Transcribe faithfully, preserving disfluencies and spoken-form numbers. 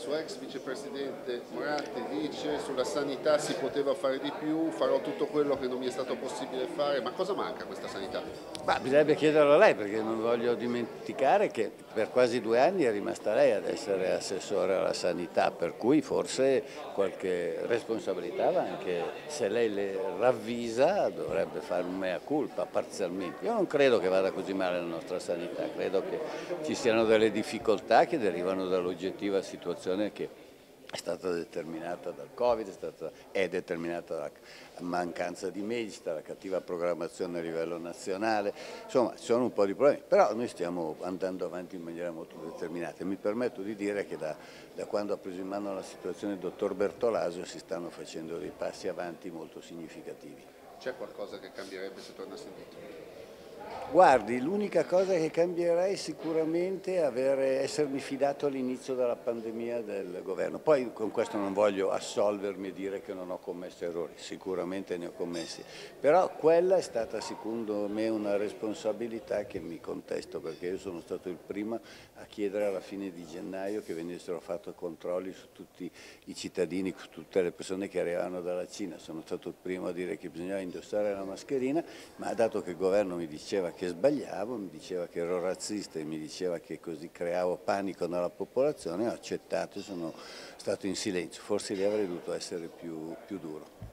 suo ex vicepresidente Moratti dice sulla sanità si poteva fare di più, farò tutto quello che non mi è stato possibile fare, ma cosa manca a questa sanità? Ma bisognerebbe chiederlo a lei, perché non voglio dimenticare che per quasi due anni è rimasta lei ad essere assessore alla sanità, per cui forse qualche responsabilità va anche, se lei le ravvisa, dovrebbe fare un mea culpa parzialmente. Io non credo che vada così male la nostra sanità, credo che ci siano delle difficoltà che derivano dall'oggettiva situazione che è stata determinata dal Covid, è, stata, è determinata dalla mancanza di medici, dalla cattiva programmazione a livello nazionale, insomma ci sono un po' di problemi, però noi stiamo andando avanti in maniera molto determinata e mi permetto di dire che da, da quando ha preso in mano la situazione il dottor Bertolaso si stanno facendo dei passi avanti molto significativi. C'è qualcosa che cambierebbe se tornasse indietro? Guardi, l'unica cosa che cambierei sicuramente è avere, essermi fidato all'inizio della pandemia del governo. Poi con questo non voglio assolvermi e dire che non ho commesso errori, sicuramente ne ho commessi, però quella è stata secondo me una responsabilità che mi contesto, perché io sono stato il primo a chiedere alla fine di gennaio che venissero fatti controlli su tutti i cittadini, su tutte le persone che arrivavano dalla Cina. Sono stato il primo a dire che bisognava indossare la mascherina, ma dato che il governo mi diceva che sbagliavo, mi diceva che ero razzista e mi diceva che così creavo panico nella popolazione, ho accettato e sono stato in silenzio. Forse lì avrei dovuto essere più, più duro.